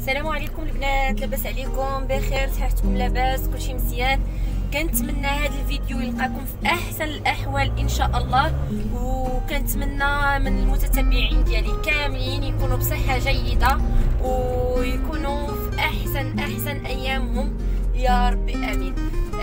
السلام عليكم البنات، لاباس عليكم؟ بخير؟ صحتكم لاباس؟ كلشي مزيان؟ كنتمنى هذا الفيديو يلقاكم في احسن الاحوال ان شاء الله، وكنتمنى من المتتبعين ديالي كاملين يكونوا بصحه جيده ويكونوا في احسن ايامهم يا ربي امين.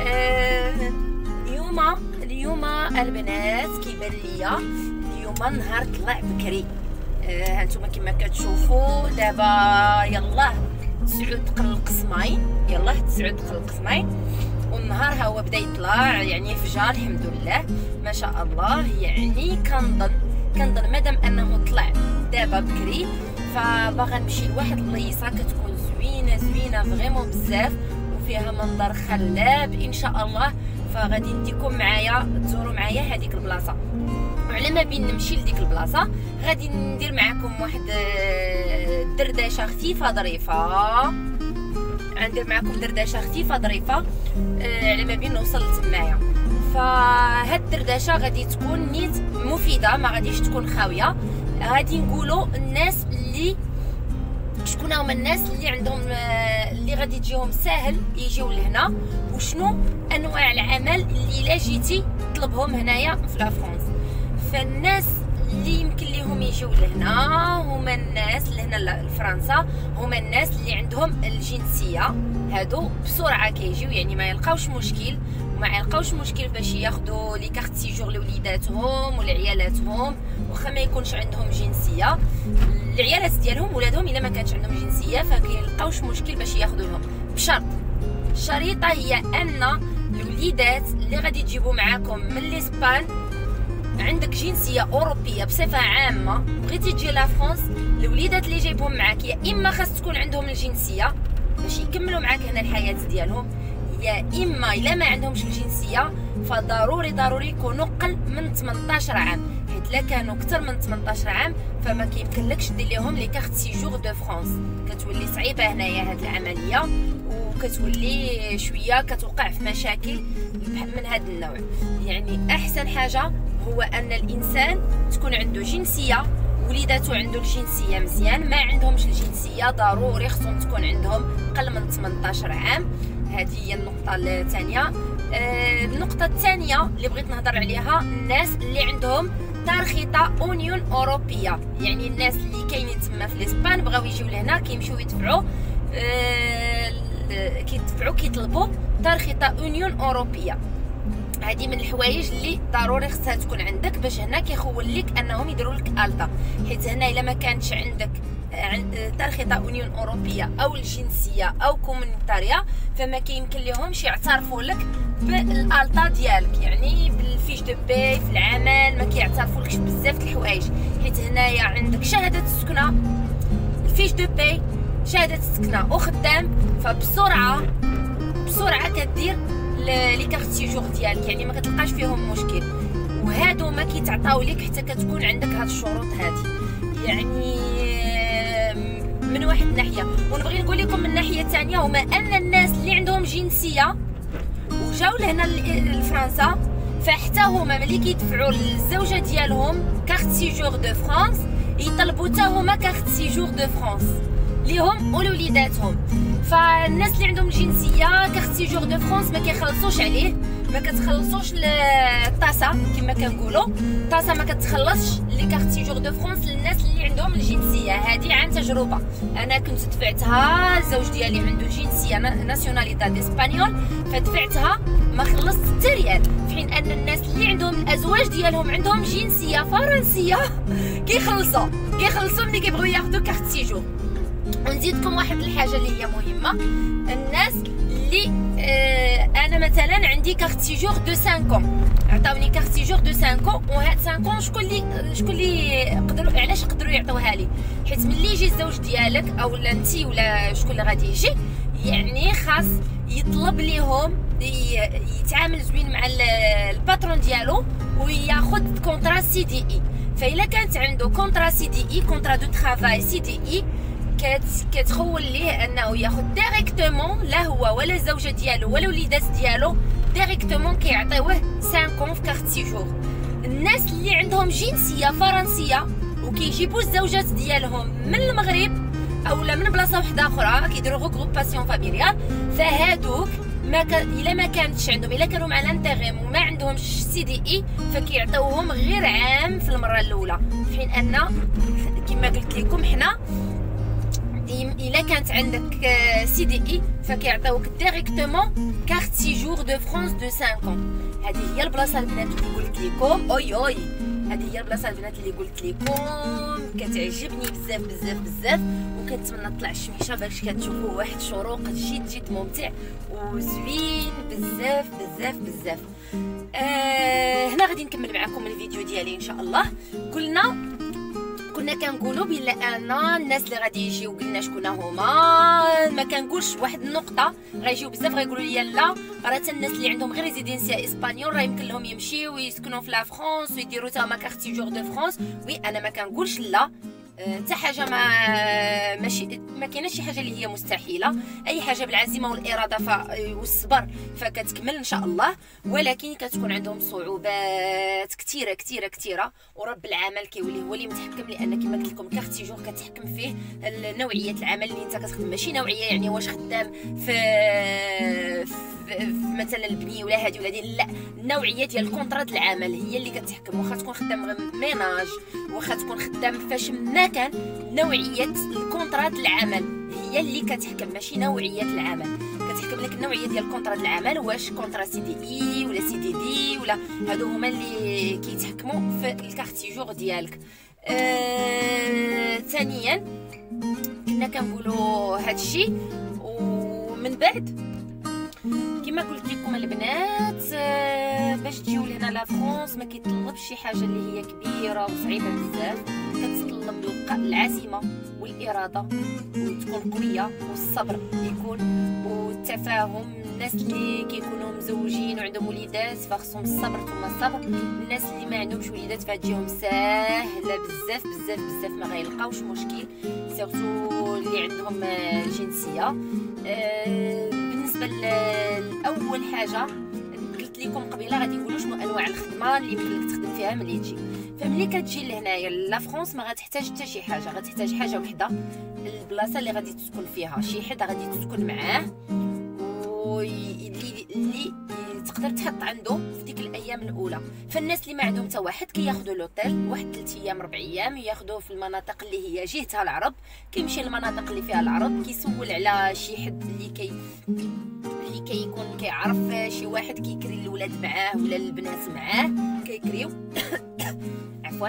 اليوم البنات كيبان ليا اليوم نهار طلع بكري. هانتوما كما كتشوفوا دابا يلاه 9 دقائق القسمين، يلاه 9 دقائق القسمين، والنهار ها هو بدا يطلع، يعني فجر الحمد لله ما شاء الله. يعني كنظن مادام انه طلع دابا بكري فباغا نمشي لواحد البلايصه كتكون زوينه فريمون بزاف وفيها منظر خلاب ان شاء الله، فغادي نديكم معايا تزوروا معايا هذيك البلاصه. وعلى ما بين نمشي لديك البلاصه غادي ندير معكم واحد دردشه خفيفه ظريفه، غندير معكم دردشه خفيفه ظريفه على ما بين نوصل لتمايا. فهاد الدردشه غادي تكون نيت مفيده، ما غاديش تكون خاويه. غادي نقولوا الناس اللي شكون هما الناس اللي عندهم اللي غادي تجيهم ساهل يجيو لهنا، وشنو انواع العمل اللي الا جيتي طلبهم هنايا في لافرونس. فالناس اللي يمكن ليهم يجيو لهنا هما الناس لهنا لفرنسا، هما الناس اللي عندهم الجنسيه، هادو بسرعه كيجيو، يعني ما يلقاوش مشكل باش ياخذوا لي كارت سيجور لوليداتهم ولعيالاتهم، واخا ما يكونش عندهم جنسيه. العيالات ديالهم ولادهم الا ما كانش عندهم جنسيه فكيلقاوش مشكل باش ياخذوا لهم، بشرط الشريطه هي ان الوليدات اللي غادي تجيبوا معاكم من الاسبان عندك جنسيه اوروبيه بصفه عامه، بغيتي تجي لافرونس، الوليدات اللي جايبهم معاك يا اما خاص تكون عندهم الجنسيه باش يكملوا معاك هنا الحياه ديالهم، يا اما الا ما عندهمش الجنسيه فضروري يكونوا قل من 18 عام، حيت لا كانوا اكثر من 18 عام فما كيمكنلكش دير لهم لي كارت سيجور دو فرانس. كتولي صعيبه هنايا هاد العمليه، وكتولي شويه كتوقع في مشاكل من هذا النوع. يعني احسن حاجه هو ان الانسان تكون عنده جنسيه، وليداتو عنده الجنسيه مزيان، ما عندهمش الجنسيه ضروري خصهم تكون عندهم قل من 18 عام. هذه هي النقطه الثانيه. النقطه الثانيه اللي بغيت نهضر عليها الناس اللي عندهم ترخيطه اونيون اوروبيه، يعني الناس اللي كاينين تما في الاسبان بغاو يجيو لهنا كيمشيو يدفعوا كيطلبوا ترخيطه اونيون اوروبيه. هذه من الحوايج اللي ضروري خصها تكون عندك باش هنا كيخول لك انهم يديروا لك التا، حيت هنا الا ما كانتش عندك ترخيطه اونيون اوروبيه او الجنسيه او كومونيتاريا فما كيمكن لهمش يعترفوا لك بالالتا ديالك، يعني بالفيش دو باي في العمل ما كيعترفولكش بزاف د الحوايج، حيت هنايا عندك شهاده السكنه، الفيش دو باي، شهاده السكنه وخدام، فبسرعه كدير لي كارت سيجور ديالك، يعني ما كتلقاش فيهم مشكل. وهادو ما كيتعطاو لك حتى كتكون عندك هاد الشروط هذه، يعني من واحد الناحيه. ونبغي نقول لكم من الناحيه الثانيه هما ان الناس اللي عندهم جنسيه وجاو لهنا لفرنسا فحتى هما ملي كيدفعوا للزوجه ديالهم كارت سيجور دو فرانس يطلبوا حتى هما كارت سيجور دو فرانس ليهم ولوليداتهم. فالناس اللي عندهم الجنسيه كارت سيجور دو فرانس ما كيخلصوش عليه، ما كتخلصوش الطاسه كما كنقولوا، الطاسه ما كتخلصش لي كارت سيجور دو فرانس للناس اللي عندهم الجنسيه. هذه عن تجربه، انا كنت دفعتها، الزوج ديالي عنده جنسيه ناسيوناليتي اسبانيول فدفعتها ما خلصت حتى ريال، في حين ان الناس اللي عندهم الازواج ديالهم عندهم جنسيه فرنسيه كيخلصوا ملي كيبغيو ياخذوا كارت سيجور. ونزيدكم واحد الحاجه اللي هي مهمه، الناس اللي انا مثلا عندي كارت سيجور دو 5 عطاوني كارت سيجور دو 5 وهاد 5 شكون اللي قدروا، علاش قدروا يعطوها لي؟ حيت ملي يجي الزوج ديالك او انت ولا شكون اللي غادي يجي، يعني خاص يطلب ليهم يتعامل زوين مع الباترون ديالو وياخذ كونطرا سي دي اي. فإلا كانت عنده كونطرا سي دي اي، كونطرا دو ترافاي سي دي اي، كتخول ليه انه ياخذ ديريكتومون لا هو ولا الزوجه ديالو ولا الوليدات ديالو ديريكتومون كيعطيوه 5 في كارت سيجور. الناس اللي عندهم جنسيه فرنسيه وكيجيبوا الزوجات ديالهم من المغرب اولا من بلاصه وحده اخرى كيديروا غروباسيون فاميليال. فهادوك الا ما كانتش عندهم، الا كانوا مع لانتيغيم وما عندهمش سي دي اي، فكيعطيوهم غير عام في المره الاولى، في حين ان كما قلت لكم حنا الا كانت عندك سي دي اي فكيعطيوك ديريكتومون كارت سيجور دو فرانس دو 5 عام. هذه هي البلاصه البنات اللي قلت لكم، اوي هذه هي البلاصه البنات اللي قلت لكم كتعجبني بزاف بزاف بزاف، وكنتمنى نطلع الشميشه باش كتشوفوا واحد الشروق جد ممتع وزوين بزاف بزاف بزاف. هنا غادي نكمل معكم الفيديو ديالي ان شاء الله. كنا كنقولوا بلا انا الناس اللي غادي يجيو قلنا شكون هما، ما كنقولش واحد النقطه، غيجيو بزاف غيقولوا لي لا راه حتى الناس اللي عندهم غير ريزيدنسيا اسبانيول راه يمكن لهم يمشيو ويسكنوا في لا فرانس ويديروا تا ما كارت سيجور دو فرانس. وي انا ما كنقولش لا، حتى حاجه ما كايناش شي حاجه اللي هي مستحيله، اي حاجه بالعزيمه والاراده والصبر فكتكمل ان شاء الله، ولكن كتكون عندهم صعوبات كثيره كثيره كثيره، ورب العمل كيولي هو اللي متحكم، لان كما قلت لكم كارت سيجور كتحكم فيه نوعيه العمل اللي انت كتخدم، ماشي نوعيه يعني واش خدام في مثلا البنيه ولا هادي ولا دي، لا النوعيه ديال الكونطرا ديال العمل هي اللي كتحكم. واخا تكون خدام ميناج، واخا تكون خدام فاش ما كان، نوعيه الكونطرا ديال العمل هي اللي كتحكم، ماشي نوعيه العمل. كتحكم لك النوعيه ديال الكونطرا ديال العمل، واش كونطرا سي دي اي ولا سي دي دي ولا هادو هما اللي كيتحكموا في الكارت سيجور ديالك. ثانيا كنا كنقولوا هادشي، ومن بعد كما قلت لكم البنات باش تجيو لهنا لا فرانس ما كيطلبش شي حاجه اللي هي كبيره وصعيبه بزاف، كتطلب العزيمه والاراده وتكون قويه والصبر يكون والتفاهم. الناس اللي كيكونوا مزوجين وعندهم وليدات فخصهم الصبر ثم الصبر، الناس اللي ما عندهمش وليدات فهتجيهم ساهله بزاف بزاف بزاف، ما غيلقاوش مشكل سيرتو اللي عندهم الجنسيه. بالنسبه لاول حاجه قلت لكم قبيله غادي نقولوا شنو انواع الخدمه اللي يمكن لك تخدم فيها ملي تجي. فملي كتجي لهنايا لا فرانس ما غتحتاج حتى شي حاجه، غتحتاج حاجه وحده، البلاصه اللي غادي تسكن فيها، شي حد غادي تسكن معاه اللي تقدر تحط عنده في ديك الايام الاولى. فالناس اللي ما عندهم حتى واحد كياخذوا لوطيل واحد 3 ايام 4 ايام، ياخذوه في المناطق اللي هي جهتها العرب، كيمشي للمناطق اللي فيها العرب، كيسول على شي حد اللي كيكون كيعرف شي واحد كيكري الولاد معاه ولا البنات معاه كيكريو عفوا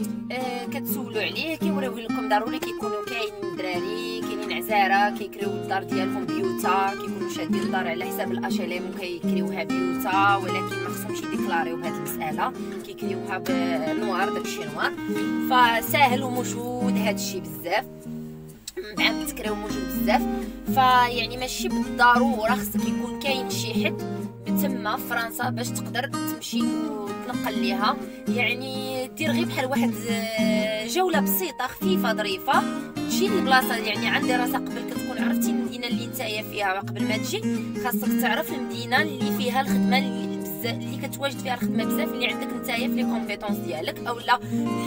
كتسولوا عليه كيوريوه لكم. ضروري كيكونوا كاين دراري كاينين عزاره كيكريو الدار ديالهم بيوتا، كيكونوا شادين الدار على حساب الاشلام وكيكريوها بيوتا، ولكن ما خصهمش يديكلاريو هذه المساله، كيكريوها بنوار داكشي نوار. فساهل وموجود هادشي بزاف، مع التكريو موجود بزاف. فيعني ماشي بالضروره خصك يكون كاين شي حد تما في فرنسا باش تقدر تمشي وتنقل ليها، يعني دير غير بحال واحد جوله بسيطه خفيفه ظريفه، تجي للبلاصه يعني عندي راسها قبل كتكون عرفتي المدينه اللي نتايا فيها. قبل ما تجي خاصك تعرف المدينه اللي فيها الخدمه اللي كتواجد فيها الخدمه بزاف، اللي عندك نتايا في لي كومبيتونس ديالك، اولا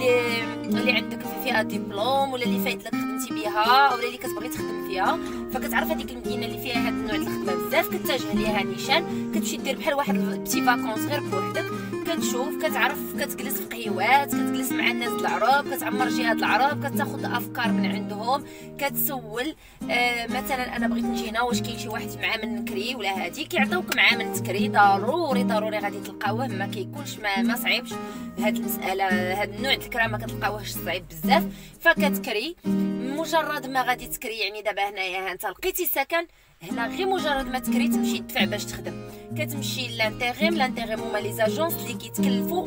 اللي عندك فيها ديبلوم، ولا اللي فايت لك خدمتي بها، اولا اللي كتبغي تخدم فيها. فكتعرف هذيك المدينه اللي فيها هذا النوع ديال الخدمه بزاف، كتجه ليها نيشان، كتمشي دير بحال واحد بتي فاكونس غير بوحدك، كتشوف كتعرف، كتجلس في قهيوات، كتجلس مع الناس العرب، كتعمر جهات العرب، كتاخذ افكار من عندهم، كتسول مثلا انا بغيت نجي هنا واش كاين شي واحد معاه من نكري ولا هادي، كيعطيوك معاه من تكري، ضروري غادي تلقاوه، ما كيكونش ما صعيبش هاد المساله، هاد النوع د الكرا ما كتلقاوهش صعيب بزاف. فكتكري مجرد ما غادي تكري، يعني دابا هنايا انت لقيتي سكن هنا، غير مجرد ما تكري تمشي تدفع باش تخدم، كتمشي لانتيغيم هما لي زاجونس اللي كيتكلفوا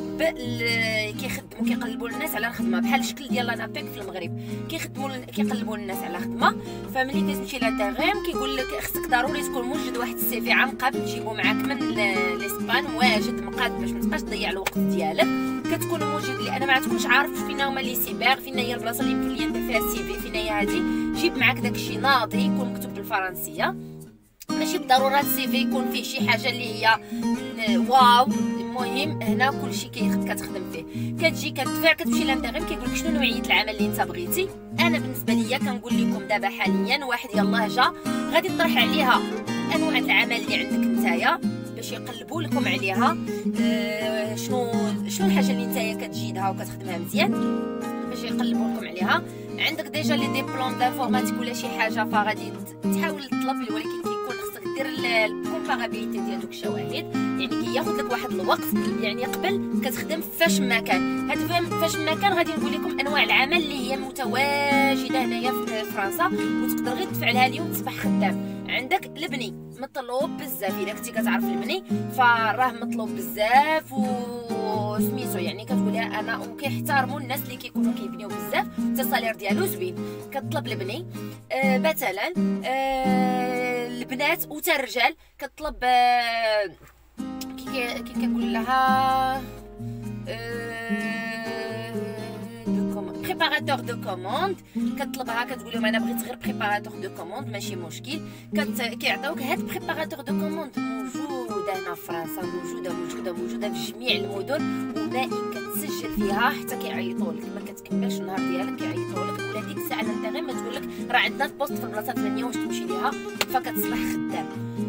كيخدموا كيقلبوا الناس على الخدمه، بحال الشكل ديال لانابيك في المغرب كيقلبوا الناس على خدمه. فملي كتمشي لانتيغيم كيقول لك خصك ضروري تكون موجد واحد السيفي عام قبل تجيبو معاك من لاسبان، واجد مقاد باش ما تبقاش تضيع الوقت ديالك، كتكون موجود لان ما تكونش عارف فين هما لي سيبر، فين هي البلاصه اللي يمكن لي ندير فيها السيفي، فين هي هادي، جيب معاك داكشي ناضي يكون مكتوب بالفرنسيه، ماشي بالضروره السيفي يكون فيه شي حاجه اللي هي واو، المهم هنا كلشي كتخدم فيه، كتجي كتدفع كتمشي للانتريم كيقول لك شنو نوعيه العمل اللي انت بغيتي. انا بالنسبه ليا كنقول لكم دابا حاليا واحد يلاه جا غادي تطرح عليها انواع العمل اللي عندك نتايا باش يقلبوا لكم عليها. شنو الحاجه اللي نتايا كتجيدها وكتخدمها مزيان باش يقلبوا لكم عليها. عندك ديجا لي ديبلوم دانفورماتيك ولا شي حاجه فغادي تحاول تطلب، ولكن كيكون خصك دير الكومبارابيليتي ديال دوك الشواهد، يعني كياخذ لك واحد الوقت، يعني قبل كتخدم فاش ما كان. هاد فاش ما كان غادي نقول لكم انواع العمل اللي هي متواجده هنايا في فرنسا وتقدر غير تدفع لها اليوم تصبح خدام. عندك البني مطلوب بزاف، الا كنتي كتعرف البني فراه مطلوب بزاف وسميتو، يعني كتقولها انا وكيحترموا الناس اللي كيكونوا كيبنيو بزاف حتى الصالير ديالو زوين. كتطلب البني مثلا البنات وتا الرجال كتطلب كي كنقول لها بريباراتور دو كوموند. كتطلبها كتقول لهم انا بغيت غير بريباراتور دو كوموند ماشي مشكل، كيعطيوك هاد بريباراتور دو كوموند موجوده هنا في فرنسا، موجوده في جميع المدن، وما كتسجل فيها حتى كيعيطوا لك ما كتكملش النهار ديالك كيعيطوا لك، ولا ديك الساعه انت غير ما تقول لك راه عندنا البوست في البلاصه الفلانيه واش تمشي ليها فكتصبح خدام.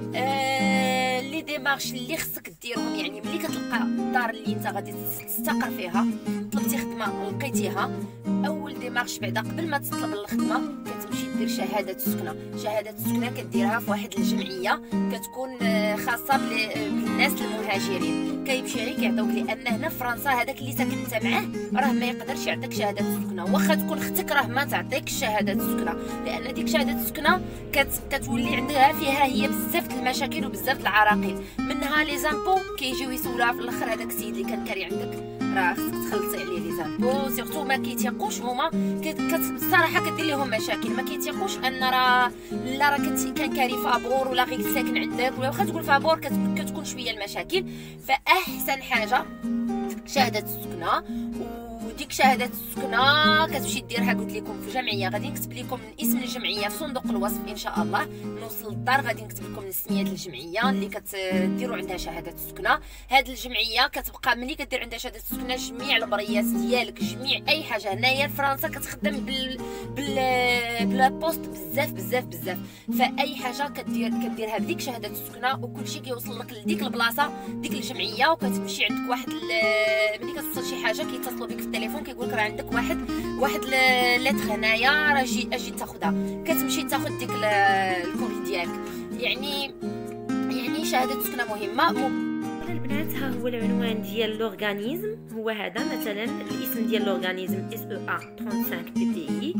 لي ديمارش اللي خصك ديرهم، يعني ملي كتلقى الدار اللي انت غادي تستقر فيها طلبتي خدمه لقيتيها، اول ديمارش بعدا قبل ما تطلب الخدمه كتمشي دير شهاده السكنه. شهاده السكنه كديرها في واحد الجمعيه كتكون خاصه بالناس المهاجرين، كيمشي غير كيعطيوك، لان هنا في فرنسا هذاك اللي ساكن انت معاه راه ما يقدرش يعطيك شهاده السكنه، واخا تكون اختك راه ما تعطيك شهاده السكنه، لان ديك شهاده السكنه كتولي عندها فيها هي بزاف المشاكل وبزاف العراقيل، منها لي زامبو كيجيو يسولوها في الاخر هذاك السيد اللي كان كاري عندك راه خصك تخلصي عليه لي زامبو، سيرتو ما كيتيقوش هما الصراحه كدير لهم مشاكل، ما كيتيقوش ان راه لا راه كان كاري فابور ولا غير ساكن عندك، ولا واخا تقول فابور كتكون شويه المشاكل. فاحسن حاجه شهاده السكنه، وديك شهاده السكنه كتمشي ديرها قلت لكم في جمعيه، غادي نكتب لكم اسم الجمعيه في صندوق الوصف ان شاء الله، نوصل للدار غادي نكتب لكم سميه الجمعيه اللي كتديروا عندها شهاده السكنه. هاد الجمعيه كتبقى ملي كدير عندها شهاده السكنه جميع البريات ديالك جميع اي حاجه هنايا فرنسا كتخدم بلا بوست بزاف، فاي حاجه كديرها بديك شهاده السكنه وكلشي كيوصل لك لديك البلاصه ديك الجمعيه، وكتمشي عندك واحد ملي كتوصل شي حاجه كيتصلوا بك في التليفون كيقول لك راه عندك واحد لتر هنايا راه اجي تاخذها، كتمشي تاخذ ديك الكوري ديالك. يعني شهاده السكنه مهمه. البنات ها هو العنوان ديال لورغانيزم، هو هذا مثلا الاسم ديال لورغانيزم SEA 35 PTI.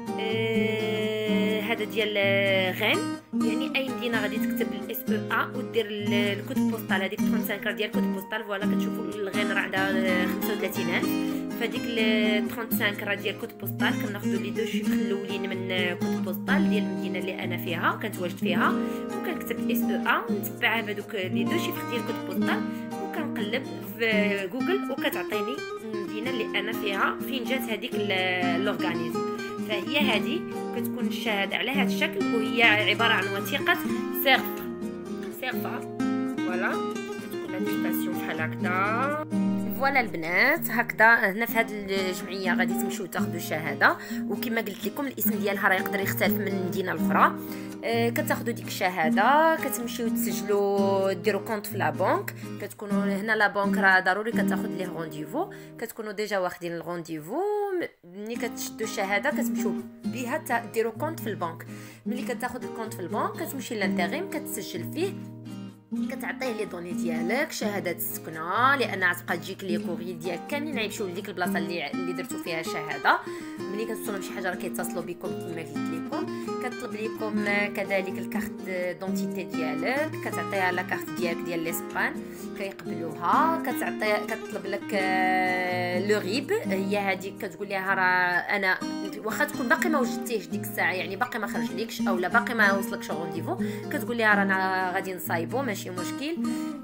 هذا ديال غين، يعني اي مدينه غادي تكتب SEA ودير الكود بوستال، هذيك 35 ديال الكود بوستال. فوالا كتشوفوا الغين راه عندها 35000، فديك 35 راه ديال كود بوستال. كناخذوا لي دو شيفر الاولين من كود بوستال ديال المدينه اللي انا فيها كنتواجد فيها، وكنكتب SEA ونتبعها بهذوك لي دو شيفر ديال كود بوستال، وكنقلب في جوجل وكتعطيني المدينه اللي انا فيها فين جات هذيك لورغانيزم. فهي هذه كتكون الشهاده على هذا الشكل، وهي عباره عن وثيقه سيرفا. فوالا كتكون لاتيستاسيون بحال هكذا. فوالا البنات هكذا هنا في هذه الجمعيه غادي تمشيو تاخذوا الشهاده، وكما قلت لكم الاسم ديالها راه يقدر يختلف من مدينه لاخرى. كتاخذوا ديك الشهاده كتمشيو تسجلوا ديروا كونط في لا بنك، كتكونوا هنا لا بنك راه ضروري كتاخذ ليه رونديفو، كتكونوا ديجا واخدين الرونديفو. ملي كتشدوا الشهاده كتمشيو بها ديروا كونط في البنك، ملي كتاخذ الكونط في البنك كتمشي للانتريم كتسجل فيه، كتعطيه لي دوني ديالك شهاده السكنه، لان غتبقى تجيك لي كوري ديالك كاملين غيمشيو لديك البلاصه اللي درتو فيها الشهاده. ملي كتوصلوا شي حاجه راه كيتصلوا بكم كما قلت لكم. كطلب لكم كذلك الكارت دونتيتي ديالك، كتعطيها لا كارت ديالك ديال لاسبان كيقبلوها، كتطلب لك لو غيب، هي هذيك كتقول لها راه انا واخا تكون باقي ما وجدتيهش ديك الساعه، يعني باقي ما خرجليكش اولا باقي ما وصلكش رونديفو، كتقول لها رانا غادي نصايبو ماشي مشكل.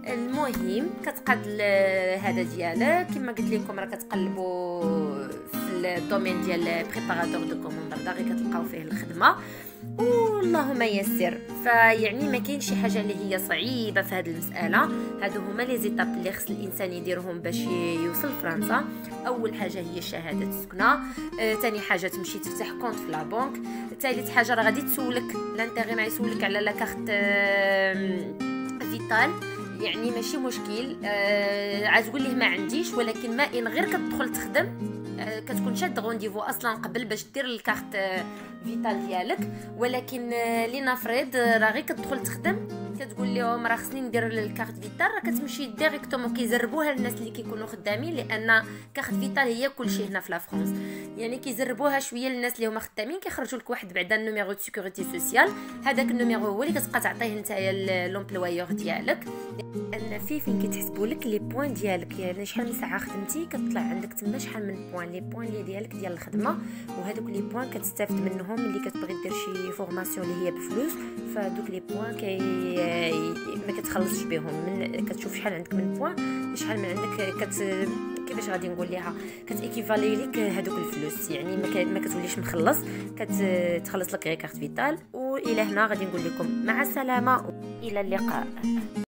المهم كتقاد هذا ديالك كما قلت لكم راه كتقلبوا في الدومين ديال بريباراتور دو كوموند دغيا كتلقاو فيه الخدمه واللهم يسر. فيعني ما كاين شي حاجه اللي هي صعيبه في هذه المساله. هادو هما لي زيتاب اللي خص الانسان يديرهم باش يوصل فرنسا. اول حاجه هي شهاده السكنه، ثاني حاجه تمشي تفتح كونط في لا بنك، ثالث حاجه راه غادي تسولك لانتيغي ما يسولك على لا كارت فيتال، يعني ماشي مشكل. عاد تقول ليه ما عنديش، ولكن ما ان غير كتدخل تخدم كتكون شاد رونديفو اصلا قبل باش دير الكارت فيتال ديالك. ولكن لنفرض راه غير كتدخل تخدم كتقول لهم راه خصني ندير الكارت فيتال، راه كتمشي ديريكتومون كيجربوها الناس اللي كيكونوا خدامين، لان كارت فيتال هي كلشي هنا في لا فرنسا. يعني كيجربوها شويه للناس اللي هما خدامين، كيخرجوا لك واحد بعدا النيميرو دو سيكوريتي سوسيال. هذاك النيميرو هو اللي كتبقى تعطيه نتايا لومبلويور ديالك. ان فين كيتحسبوا لك لي بوين ديالك، يعني شحال من ساعه خدمتي كتطلع عندك تما شحال من بوين، لي بوين اللي ديالك ديال الخدمه. وهذوك لي بوين كتستافد منهم ملي كتبغي دير شي فورماسيون اللي هي بفلوس. فدوك لي بوين ما كتخلصش بهم، من كتشوف شحال عندك من بوين شحال من عندك كيفاش غادي نقول ليها كتيكيفالي ليك هذوك الفلوس. يعني ما كتوليش مخلص، كتخلص لك غير كارت فيتال. والى هنا غادي نقول لكم مع السلامه والى اللقاء.